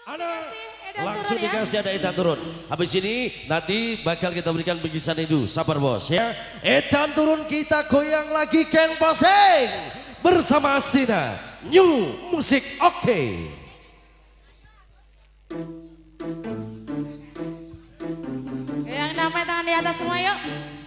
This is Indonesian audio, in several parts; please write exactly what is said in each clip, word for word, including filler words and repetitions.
Langsung dikasih ada Edan turun. Habis ini nanti bakal kita berikan bingkisan itu. Sabar bos ya. Edan turun kita goyang lagi Ken Poseng. Bersama Astina. New Musik Oke. Okay. Yang namanya tangan di atas semua yuk.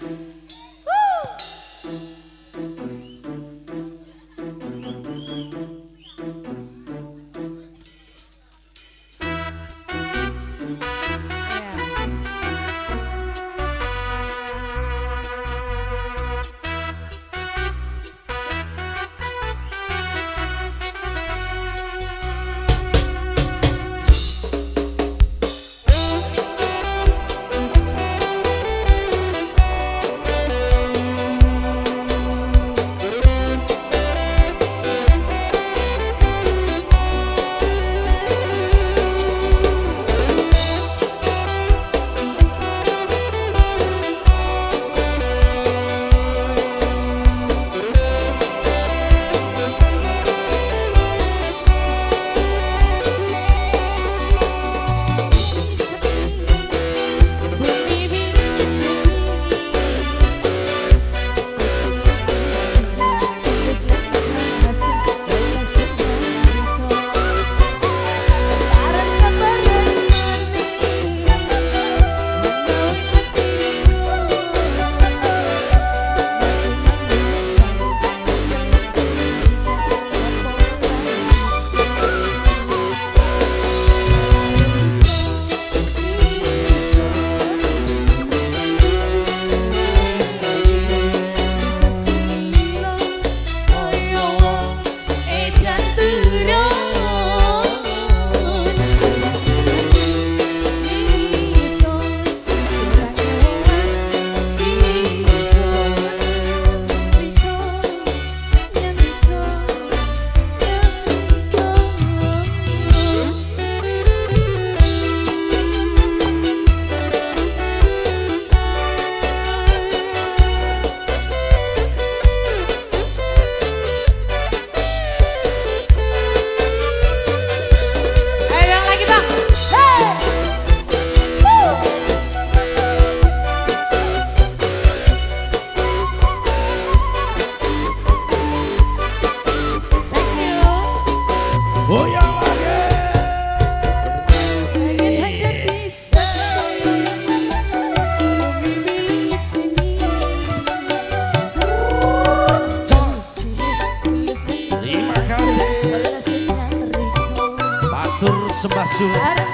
Sebasu.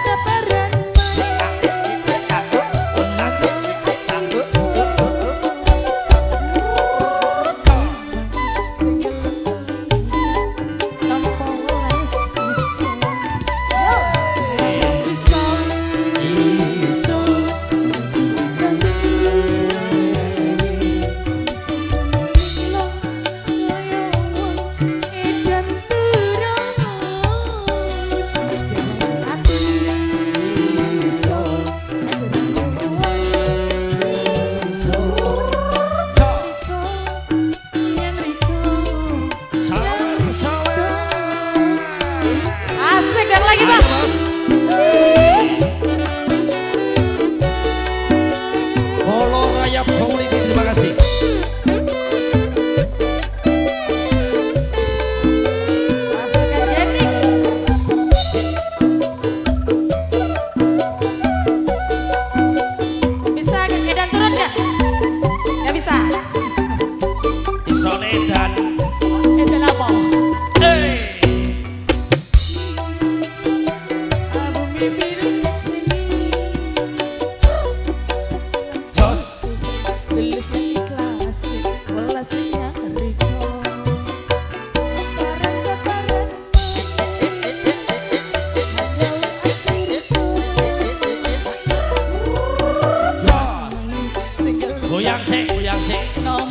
Goyang sih, goyang sih.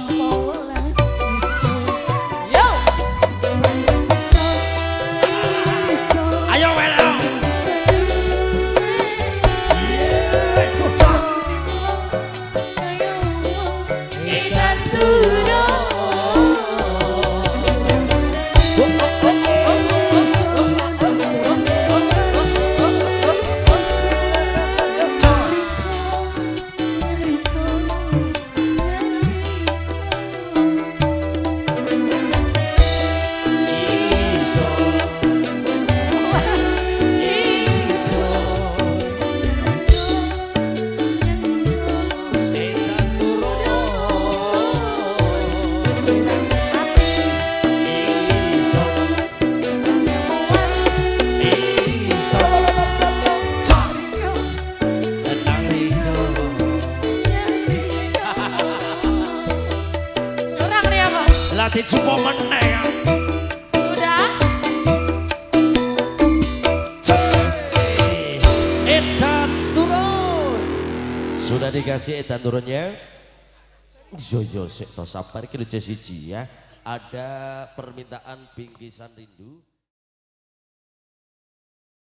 Yo. Ayo Welo. Edan turun. jumpa meneng. Sudah. Edan turun. Sudah dikasih edan turunnya. Yo yo sik to sabar iki lho siji ya. Ada permintaan bingkisan rindu.